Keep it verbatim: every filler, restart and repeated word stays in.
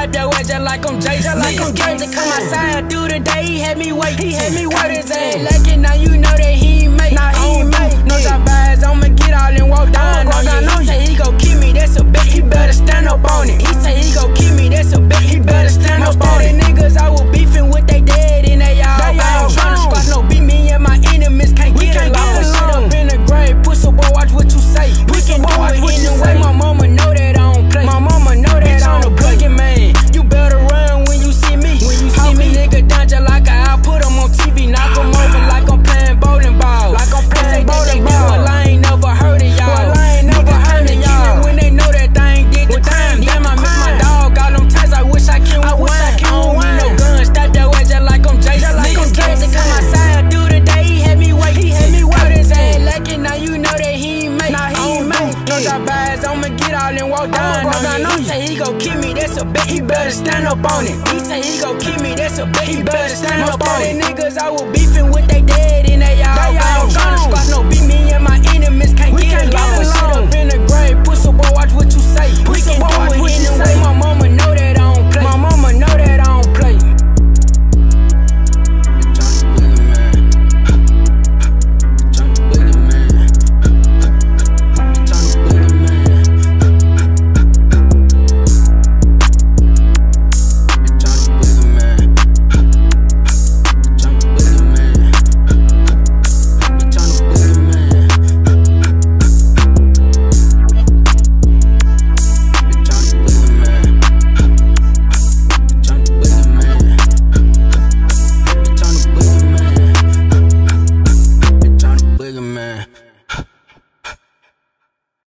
Stop your ass just like I'm Jason. Like I'm scared to come outside through the day. He had me wait. He had me wait. His ass lacking. Now you know that he ain't make. Now he ain't make. No drop eyes. I'ma get all and walk down on you. He say he gon' kill me. That's a bet. He better stand up on it. He say he gon' kill me. That's a bet. He better stand up on it. Niggas I was beefing with they dead and they all gone. Tryna squat no beat me and my enemies can't get along. Put shit up in the grave. Pussy boy, watch what you say. We can do it anyway. My mama know that I don't play. My mama know that I don't play. Boogie man, you better run when you see me. When you see me, nigga down just like I put them on T V. Knock them over like I'm playing bowling ball. Like I'm playing bowling ball. Well, I ain't never heard of y'all. Well, I ain't never heard of y'all. When they know that thing did the time. Damn, I miss my dog. All them times I wish I can with wine. I don't need no gun. Stop that way just like I'm Jason. Niggas scared to come outside through the day. He had me wait. He had me wait. His ass lacking. Now you know that he ain't make. Nah, he ain't make. No drop eyes. I'ma get all and walk down on you. He say he gon' kill me. That's a bet. He better stand up on it. He say he gon' kill me. That's a bet. He better stand up on it. Niggas I was beefing with they dead.